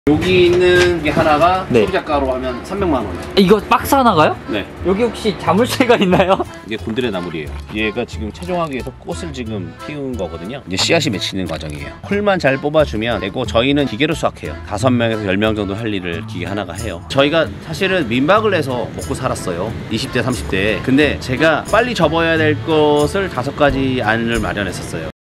여기 있는 게 하나가 네. 소비자가로 하면 300만 원. 이거 박스 하나가요? 네. 여기 혹시 자물쇠가 있나요? 이게 곤드레 나물이에요. 얘가 지금 최종하기 위해서 꽃을 지금 피운 거거든요. 이제 씨앗이 맺히는 과정이에요. 풀만 잘 뽑아주면 되고 저희는 기계로 수확해요. 5명에서 10명 정도 할 일을 기계 하나가 해요. 저희가 사실은 민박을 해서 먹고 살았어요. 20대, 30대에. 근데 제가 빨리 접어야 될 것을 5가지 안을 마련했었어요.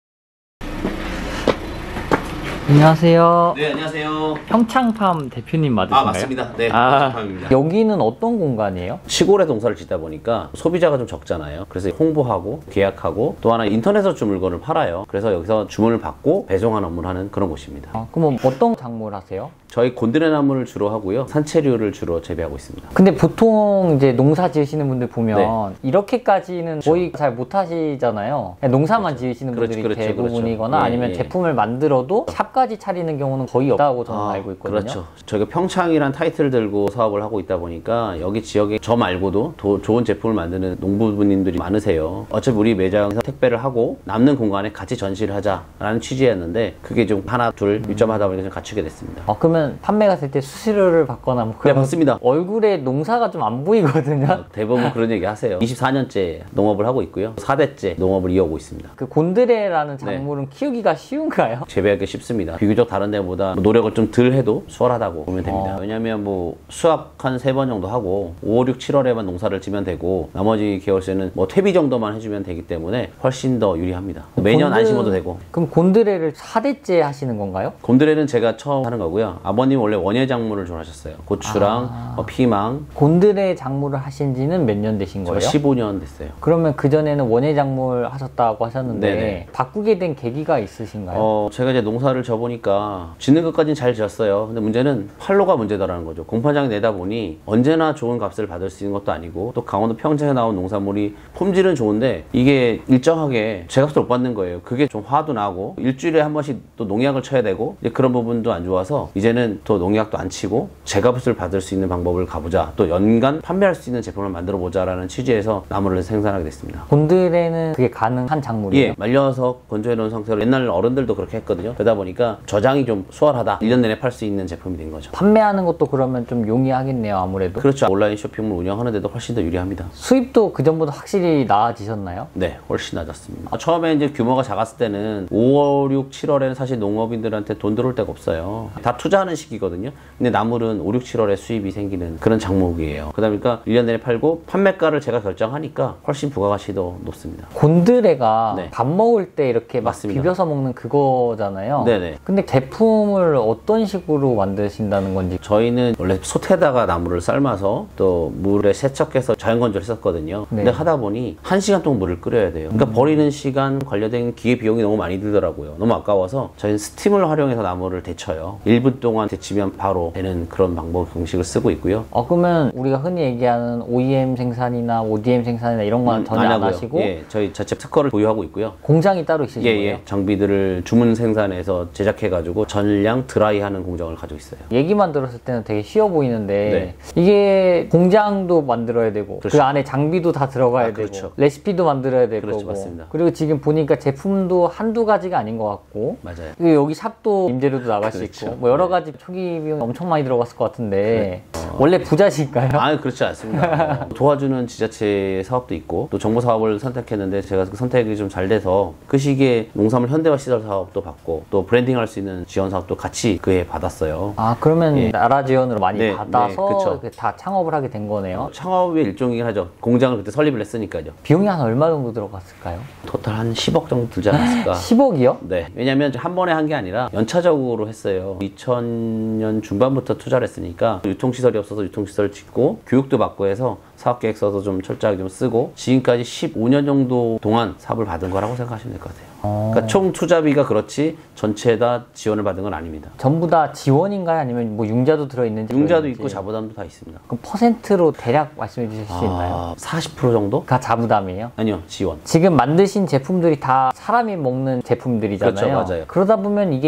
안녕하세요. 네, 안녕하세요. 평창팜 대표님 맞으신가요? 아, 맞습니다. 네, 아, 평창팜입니다. 여기는 어떤 공간이에요? 시골에 농사를 짓다 보니까 소비자가 좀 적잖아요. 그래서 홍보하고 계약하고 또 하나 인터넷으로 좀 물건을 팔아요. 그래서 여기서 주문을 받고 배송하는 업무를 하는 그런 곳입니다. 그럼 어떤 작물 하세요? 저희 곤드레 나물을 주로 하고요. 산채류를 주로 재배하고 있습니다. 근데 보통 이제 농사 지으시는 분들 보면 네. 이렇게까지는 거의 잘 못 하시잖아요. 그냥 농사만 지으시는 분들이 대부분이거나 아니면 제품을 만들어도 샵까지 차리는 경우는 거의 없다고 저는 알고 있거든요. 그렇죠. 저희가 평창이란 타이틀을 들고 사업을 하고 있다 보니까 여기 지역에 저 말고도 더 좋은 제품을 만드는 농부님들이 많으세요. 어차피 우리 매장에서 택배를 하고 남는 공간에 같이 전시를 하자라는 취지였는데 그게 좀 하나 둘 일점하다 보니까 좀 갖추게 됐습니다. 그러면 판매가 될 때 수수료를 받거나 뭐 네, 맞습니다. 얼굴에 농사가 좀 안 보이거든요. 대부분 그런 얘기 하세요. 24년째 농업을 하고 있고요. 4대째 농업을 이어오고 있습니다. 그 곤드레라는 작물은 키우기가 쉬운가요? 재배하기 쉽습니다. 비교적 다른 데보다 노력을 좀 덜 해도 수월하다고 보면 됩니다. 왜냐면 뭐 수확 한 3번 정도 하고 5, 6, 7월에만 농사를 지면 되고 나머지 계열새는 뭐 퇴비 정도만 해주면 되기 때문에 훨씬 더 유리합니다. 매년 안 심어도 되고. 그럼 곤드레를 4대째 하시는 건가요? 곤드레는 제가 처음 하는 거고요. 아버님 원래 원예 작물을 좋아하셨어요. 고추랑 피망. 곤드레 작물을 하신 지는 몇 년 되신 거예요? 15년 됐어요. 그러면 그전에는 원예 작물 하셨다고 하셨는데 네네. 바꾸게 된 계기가 있으신가요? 제가 이제 농사를 져보니까 짓는 것까지는 잘 지었어요. 근데 문제는 활로가 문제더라는 거죠. 공판장에 내다 보니 언제나 좋은 값을 받을 수 있는 것도 아니고 또 강원도 평창에 나온 농산물이 품질은 좋은데 이게 일정하게 제값을 못 받는 거예요. 그게 좀 화도 나고 일주일에 한 번씩 또 농약을 쳐야 되고 이제 그런 부분도 안 좋아서 이제는 또 농약도 안 치고 제값을 받을 수 있는 방법을 가보자. 또 연간 판매할 수 있는 제품을 만들어 보자라는 취지에서 나무를 생산하게 됐습니다. 곤드레는 그게 가능한 작물이에요? 예, 말려서 건조해 놓은 상태로 옛날 어른들도 그렇게 했거든요. 그러다 보니까 저장이 좀 수월하다. 1년 내내 팔 수 있는 제품이 된 거죠. 판매하는 것도 그러면 좀 용이하겠네요, 아무래도. 그렇죠. 온라인 쇼핑몰 운영하는데도 훨씬 더 유리합니다. 수입도 그전보다 확실히 나아지셨나요? 네, 훨씬 낮았습니다. 처음에 이제 규모가 작았을 때는 5월, 6, 7월에는 사실 농업인들한테 돈 들어올 데가 없어요. 다 투자하는 시기거든요. 근데 나물은 5, 6, 7월에 수입이 생기는 그런 작목이에요. 그러다 보니까 1년 내내 팔고 판매가를 제가 결정하니까 훨씬 부가가치도 높습니다. 곤드레가 네. 밥 먹을 때 이렇게 막 맞습니다. 비벼서 먹는 그거잖아요. 네네. 근데 제품을 어떤 식으로 만드신다는 건지. 저희는 원래 솥에다가 나물을 삶아서 또 물에 세척해서 자연건조를 했었거든요. 네. 근데 하다 보니 1시간 동안 물을 끓여야 돼요. 그러니까 버리는 시간 관련된 기계 비용이 너무 많이 들더라고요. 너무 아까워서 저희는 스팀을 활용해서 나물을 데쳐요. 1분 동안 데치면 바로 되는 그런 방법 방식을 쓰고 있고요. 그러면 우리가 흔히 얘기하는 OEM 생산이나 ODM 생산이나 이런 건 전혀 안 하고요. 하시고 예, 저희 자체 특허를 보유하고 있고요. 공장이 따로 있으신 거예요? 예. 장비들을 주문 생산해서 제작해가지고 전량 드라이하는 공정을 가지고 있어요. 얘기만 들었을 때는 되게 쉬워 보이는데 네. 이게 공장도 만들어야 되고 그렇죠. 그 안에 장비도 다 들어가야 되고 그렇죠. 레시피도 만들어야 될 그렇죠, 거고 맞습니다. 그리고 지금 보니까 제품도 한두 가지가 아닌 것 같고 맞아요. 그리고 여기 샵도 임대료도 나갈 수 그렇죠. 있고 뭐 여러 가지 초기 비용 엄청 많이 들어갔을 것 같은데 원래 부자실까요? 아니, 그렇지 않습니다. 도와주는 지자체 사업도 있고 또 정부 사업을 선택했는데 제가 그 선택이 좀 잘 돼서 그 시기에 농산물 현대화 시설 사업도 받고 또 브랜딩 할 수 있는 지원 사업도 같이 그해 받았어요. 그러면 예. 나라 지원으로 많이 네, 받아서 그쵸. 이렇게 다 창업을 하게 된 거네요. 창업의 일종이긴 하죠. 공장을 그때 설립을 했으니까요. 비용이 한 얼마 정도 들어갔을까요? 토탈 한 10억 정도 들지 않았을까. 10억이요? 네. 왜냐면 한 번에 한 게 아니라 연차적으로 했어요. 2000년 중반부터 투자를 했으니까 유통시설이 없어서 유통시설 짓고 교육도 받고 해서 사업계획 써서 좀 철저하게 좀 쓰고 지금까지 15년 정도 동안 사업을 받은 거라고 생각하시면 될 것 같아요. 그러니까 총 투자비가 그렇지 전체 다 지원을 받은 건 아닙니다. 전부 다 지원인가요? 아니면 뭐 융자도 들어있는지? 융자도 그런지. 있고 자부담도 다 있습니다. 그럼 퍼센트로 대략 말씀해 주실 수 있나요? 40% 정도? 다 자부담이에요? 아니요, 지원. 지금 만드신 제품들이 다 사람이 먹는 제품들이잖아요. 그렇죠, 맞아요. 그러다 보면 이게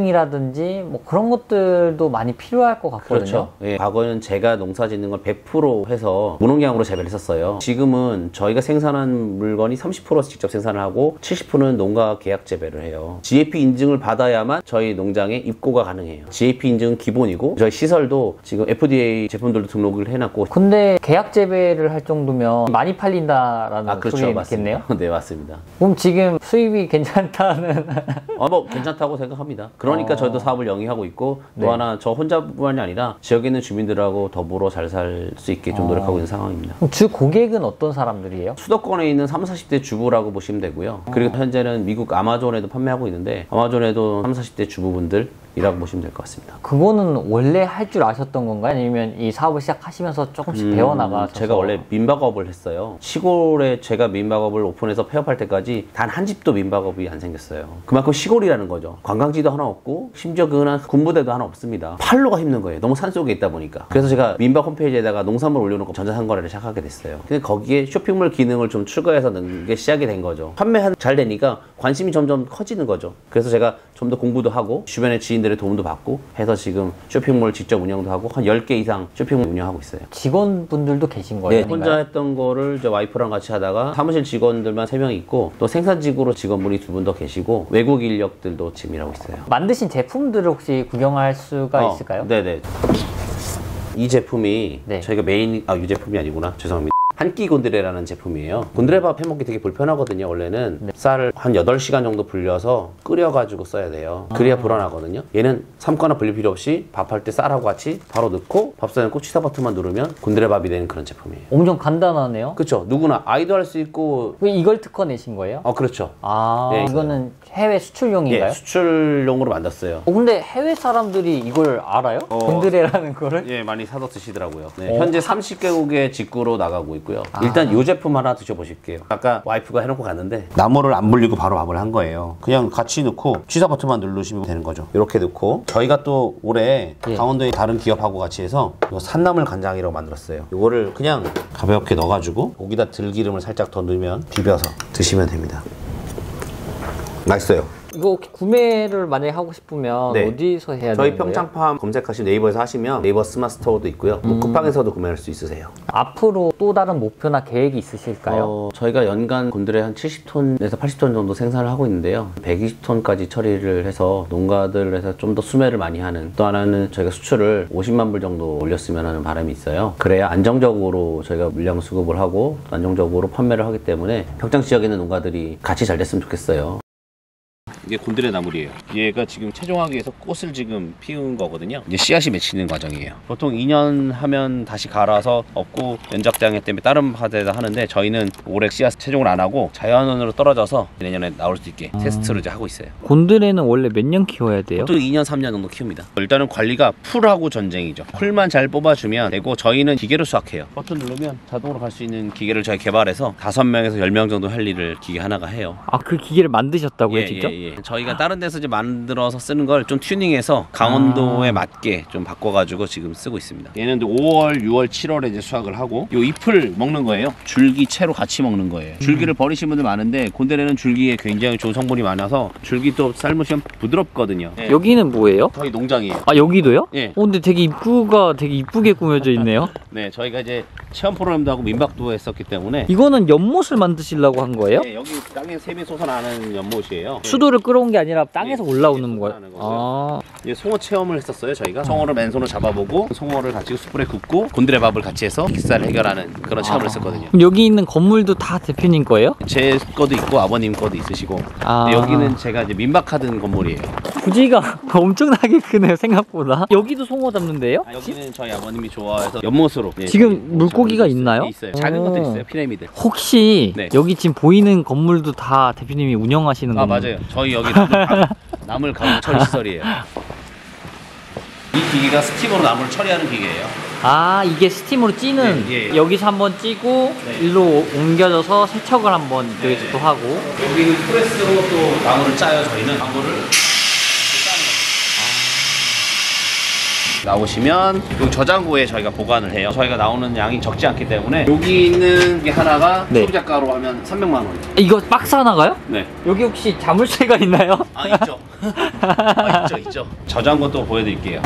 인증이라든지 뭐 그런 것들도 많이 필요할 것 같거든요. 그렇죠. 예, 과거에는 제가 농사 짓는 걸 100% 해서 무농약으로 재배를 했었어요. 지금은 저희가 생산한 물건이 30% 직접 생산을 하고 70%는 농가 농가 계약 재배를 해요. GAP 인증을 받아야만 저희 농장에 입고가 가능해요. GAP 인증은 기본이고 저희 시설도 지금 FDA 제품들도 등록을 해놨고. 근데 계약 재배를 할 정도면 많이 팔린다라는 그렇죠. 소리가 있겠네요? 네, 맞습니다. 그럼 지금 수입이 괜찮다는 뭐 괜찮다고 생각합니다. 그러니까 저희도 사업을 영위하고 있고 또 네. 하나 저 혼자뿐만이 아니라 지역에 있는 주민들하고 더불어 잘 살 수 있게 좀 노력하고 있는 상황입니다. 그럼 주 고객은 어떤 사람들이에요? 수도권에 있는 30, 40대 주부라고 보시면 되고요. 그리고 현재는 미국 아마존에도 판매하고 있는데 아마존에도 30, 40대 주부분들 이라고 보시면 될 것 같습니다. 그거는 원래 할 줄 아셨던 건가요? 아니면 이 사업을 시작하시면서 조금씩 배워나가서? 제가 원래 민박업을 했어요. 시골에 제가 민박업을 오픈해서 폐업할 때까지 단 한 집도 민박업이 안 생겼어요. 그만큼 시골이라는 거죠. 관광지도 하나 없고 심지어 그나 군부대도 하나 없습니다. 팔로가 힘든 거예요. 너무 산속에 있다 보니까. 그래서 제가 민박 홈페이지에다가 농산물 올려놓고 전자상거래를 시작하게 됐어요. 근데 거기에 쇼핑몰 기능을 좀 추가해서 넣는 게 시작이 된 거죠. 판매 잘 되니까 관심이 점점 커지는 거죠. 그래서 제가 좀 더 공부도 하고 주변의 지인들의 도움도 받고 해서 지금 쇼핑몰 직접 운영도 하고 한 10개 이상 쇼핑몰 운영하고 있어요. 직원분들도 계신 거예요? 네, 혼자 했던 거를 저 와이프랑 같이 하다가 사무실 직원들만 3명 있고 또 생산직으로 직원분이 2분 더 계시고 외국 인력들도 지금 일하고 있어요. 만드신 제품들을 혹시 구경할 수가 있을까요? 네네. 이 제품이 네. 저희가 메인, 이 제품이 아니구나. 죄송합니다. 한 끼 곤드레라는 제품이에요. 곤드레밥 해먹기 되게 불편하거든요. 원래는 쌀을 한 8시간 정도 불려서 끓여가지고 써야 돼요. 그래야 불안하거든요. 얘는 삶거나 불릴 필요 없이 밥할 때 쌀하고 같이 바로 넣고 밥솥에 넣고 취사 버튼만 누르면 곤드레밥이 되는 그런 제품이에요. 엄청 간단하네요. 그렇죠. 누구나 아이도 할 수 있고. 왜 이걸 특허 내신 거예요? 그렇죠. 네, 이거는 해외 수출용인가요? 예, 수출용으로 만들었어요. 근데 해외 사람들이 이걸 알아요? 곤드레라는 거를? 예, 많이 사서 드시더라고요. 네, 현재 30개국에 직구로 나가고 있고요. 일단 이 제품 하나 드셔보실게요. 아까 와이프가 해놓고 갔는데 나물을 안 불리고 바로 밥을 한 거예요. 그냥 같이 넣고 취사 버튼만 누르시면 되는 거죠. 이렇게 넣고 저희가 또 올해 강원도의 다른 기업하고 같이 해서 이거 산나물 간장이라고 만들었어요. 이거를 그냥 가볍게 넣어가지고 여기다 들기름을 살짝 더 넣으면 비벼서 드시면 됩니다. 맛있어요. 이거 혹시 구매를 만약에 하고 싶으면 네. 어디서 해야 되는 거예요? 저희 평창팜 검색하시면 네이버에서 하시면 네이버 스마트 스토어도 있고요. 쿠팡에서도 구매할 수 있으세요. 앞으로 또 다른 목표나 계획이 있으실까요? 저희가 연간 곤드레 한 70톤에서 80톤 정도 생산을 하고 있는데요. 120톤까지 처리를 해서 농가들에서 좀 더 수매를 많이 하는, 또 하나는 저희가 수출을 50만 불 정도 올렸으면 하는 바람이 있어요. 그래야 안정적으로 저희가 물량 수급을 하고 안정적으로 판매를 하기 때문에 평창 지역에 있는 농가들이 같이 잘 됐으면 좋겠어요. 이게 곤드레 나물이에요. 얘가 지금 최종하기 위해서 꽃을 지금 피운 거거든요. 이제 씨앗이 맺히는 과정이에요. 보통 2년 하면 다시 갈아서 업고 연작장애 때문에 다른 파트에다 하는데 저희는 올해 씨앗 최종을 안 하고 자연원으로 떨어져서 내년에 나올 수 있게 테스트를 이제 하고 있어요. 곤드레는 원래 몇 년 키워야 돼요? 보통 2년, 3년 정도 키웁니다. 일단은 관리가 풀하고 전쟁이죠. 풀만 잘 뽑아주면 되고 저희는 기계로 수확해요. 버튼 누르면 자동으로 갈 수 있는 기계를 저희 개발해서 5명에서 10명 정도 할 일을 기계 하나가 해요. 그 기계를 만드셨다고요, 직접? 예. 저희가 다른 데서 이제 만들어서 쓰는 걸 좀 튜닝해서 강원도에 맞게 좀 바꿔가지고 지금 쓰고 있습니다. 얘는 5월, 6월, 7월에 이제 수확을 하고 요 잎을 먹는 거예요. 줄기 채로 같이 먹는 거예요. 줄기를 버리신 분들 많은데 곤드레는 줄기에 굉장히 좋은 성분이 많아서 줄기도 삶으시면 부드럽거든요. 예. 여기는 뭐예요? 저희 농장이에요. 여기도요? 예. 근데 되게 이쁘게 꾸며져 있네요. 네, 저희가 이제 체험 프로그램도 하고 민박도 했었기 때문에. 이거는 연못을 만드시려고 한 거예요? 네, 여기 땅에 샘이 솟아나는 연못이에요. 수도를 끌어온 게 아니라 땅에서 예, 올라오는 솟아나는 거예요? 거죠. 이제 송어 체험을 했었어요. 저희가 송어를 맨손으로 잡아보고 송어를 같이 숯불에 굽고 곤드레 밥을 같이 해서 식사를 해결하는 그런 체험을 했었거든요. 그럼 여기 있는 건물도 다 대표님 거예요? 제 거도 있고 아버님 거도 있으시고. 근데 여기는 제가 이제 민박하던 건물이에요. 부지가 엄청나게 크네요, 생각보다. 여기도 송어 잡는데요? 여기는 저희 아버님이 좋아해서 연못으로. 지금 물고기가 있나요? 있어요. 작은 것도 있어요. 피라미드. 혹시 네. 여기 지금 보이는 건물도 다 대표님이 운영하시는 건가요? 맞아요. 저희 여기 나물 가공 처리 시설이에요. 이 기계가 스팀으로 나물을 처리하는 기계예요. 이게 스팀으로 찌는. 예. 여기서 한번 찌고 네. 일로 옮겨져서 세척을 한번 여기서 또 하고. 여기는 프레스로 또 나물을 짜요. 저희는 나물을 짜는 거예요. 나오시면 여기 저장고에 저희가 보관을 해요. 저희가 나오는 양이 적지 않기 때문에 여기 있는 게 하나가 소비자가로 하면 300만 원. 이거 박스 하나가요? 네. 여기 혹시 자물쇠가 있나요? 있죠. 있죠. 저장고 또 보여드릴게요.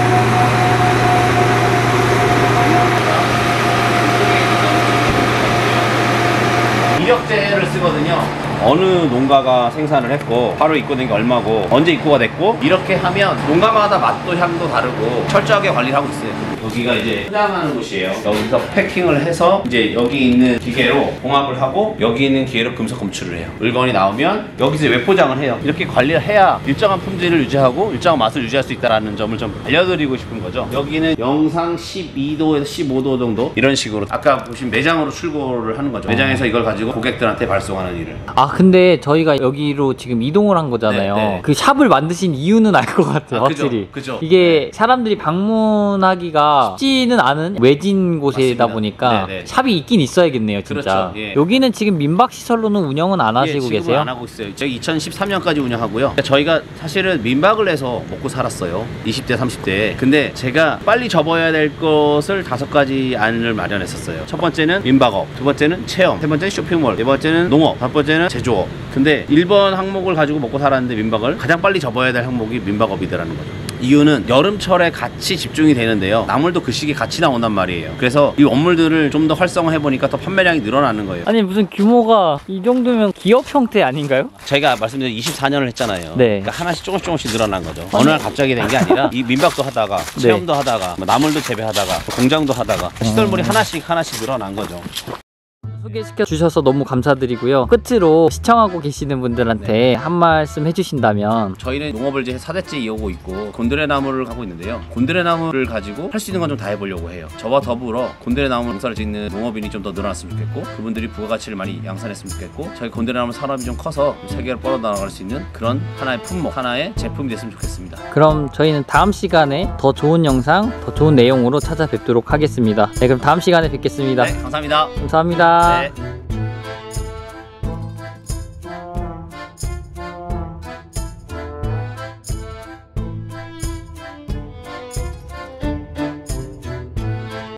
이력제를 쓰거든요. 어느 농가가 생산을 했고 바로 입고된 게 얼마고 언제 입고가 됐고 이렇게 하면 농가마다 맛도 향도 다르고 철저하게 관리를 하고 있어요. 여기가 이제 포장하는 곳이에요. 여기서 패킹을 해서 이제 여기 있는 기계로 봉합을 하고 여기 있는 기계로 금속 검출을 해요. 물건이 나오면 여기서 외포장을 해요. 이렇게 관리를 해야 일정한 품질을 유지하고 일정한 맛을 유지할 수 있다는 점을 좀 알려드리고 싶은 거죠. 여기는 영상 12도에서 15도 정도 이런 식으로 아까 보신 매장으로 출고를 하는 거죠. 매장에서 이걸 가지고 고객들한테 발송하는 일을. 아 근데 저희가 여기로 지금 이동을 한 거잖아요. 네. 그 샵을 만드신 이유는 알 것 같아요. 확실히. 그죠. 이게 사람들이 방문하기가 쉽지는 않은 외진 곳이다 맞습니다. 보니까 네네. 샵이 있긴 있어야겠네요, 진짜. 그렇죠. 예. 여기는 지금 민박 시설로는 운영은 안 하시고 지금은 계세요? 안 하고 있어요. 저희 2013년까지 운영하고요. 저희가 사실은 민박을 해서 먹고 살았어요. 20대, 30대. 근데 제가 빨리 접어야 될 것을 5가지 안을 마련했었어요. 첫 번째는 민박업, 두 번째는 체험, 세 번째는 쇼핑몰, 네 번째는 농업, 다섯 번째는 제조업. 근데 1번 항목을 가지고 먹고 살았는데 민박을 가장 빨리 접어야 될 항목이 민박업이더라는 거죠. 이유는 여름철에 같이 집중이 되는데요. 나물도 그 시기에 같이 나온단 말이에요. 그래서 이 원물들을 좀 더 활성화해 보니까 더 판매량이 늘어나는 거예요. 아니 무슨 규모가 이 정도면 기업 형태 아닌가요? 저희가 말씀드린 24년을 했잖아요. 네. 그러니까 하나씩 조금씩 늘어난 거죠. 어느 날 갑자기 된 게 아니라 이 민박도 하다가 체험도 하다가 뭐 나물도 재배하다가 공장도 하다가 시설물이 하나씩 늘어난 거죠. 소개시켜 주셔서 너무 감사드리고요. 끝으로 시청하고 계시는 분들한테 한 말씀 해주신다면. 저희는 농업을 이제 4대째 이어오고 있고 곤드레 나무를 하고 있는데요. 곤드레 나무를 가지고 할 수 있는 건 좀 다 해보려고 해요. 저와 더불어 곤드레 나무 농사를 짓는 농업인이 좀 더 늘어났으면 좋겠고 그분들이 부가가치를 많이 양산했으면 좋겠고 저희 곤드레 나무 산업이 좀 커서 세계로 뻗어나갈 수 있는 그런 하나의 품목, 하나의 제품이 됐으면 좋겠습니다. 그럼 저희는 다음 시간에 더 좋은 영상, 더 좋은 내용으로 찾아뵙도록 하겠습니다. 네, 그럼 다음 시간에 뵙겠습니다. 네, 감사합니다. 감사합니다. 네.